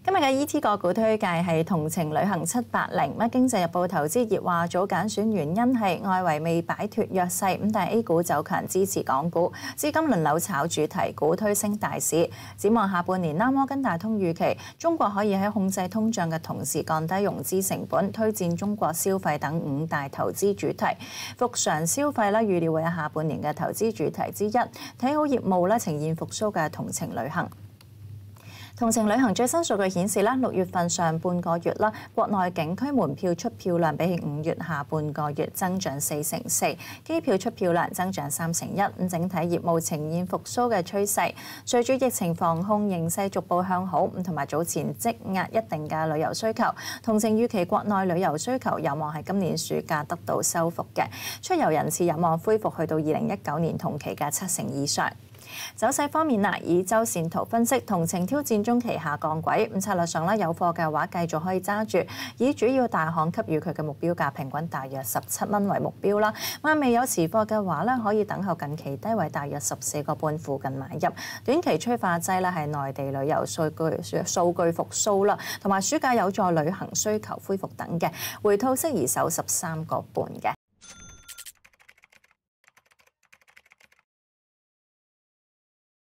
今日嘅 ET 個股推介係同程旅行780。經濟日報投資熱話早揀選原因係外圍未擺脱弱勢，但係 A 股走強支持港股，資金輪流炒主題股推升大市。展望下半年啦，摩根大通預期中國可以喺控制通脹嘅同時降低融資成本，推薦中國消費等5大投資主題。復常消費啦，預料會係下半年嘅投資主題之一。睇好業務咧呈現復甦嘅同程旅行。同程旅行最新數據顯示啦，6月份上半個月啦，國內景區門票出票量比起5月下半個月增長4%，機票出票量增長3%。咁整體業務呈現復甦嘅趨勢。隨住疫情防控形勢逐步向好，同埋早前積壓一定嘅旅遊需求，同程預期國內旅遊需求有望喺今年暑假得到修復嘅，出遊人次有望恢復去到2019年同期嘅70%以上。走勢方面以周線圖分析，同程挑戰中期下降軌。策略上有貨嘅話，繼續可以揸住，以主要大行給予佢嘅目標價平均大約17蚊為目標啦。未有持貨嘅話可以等候近期低位大約14個半附近買入。短期催化劑係內地旅遊數據復甦啦，同埋暑假有助旅行需求恢復等嘅，回吐適宜守13個半嘅。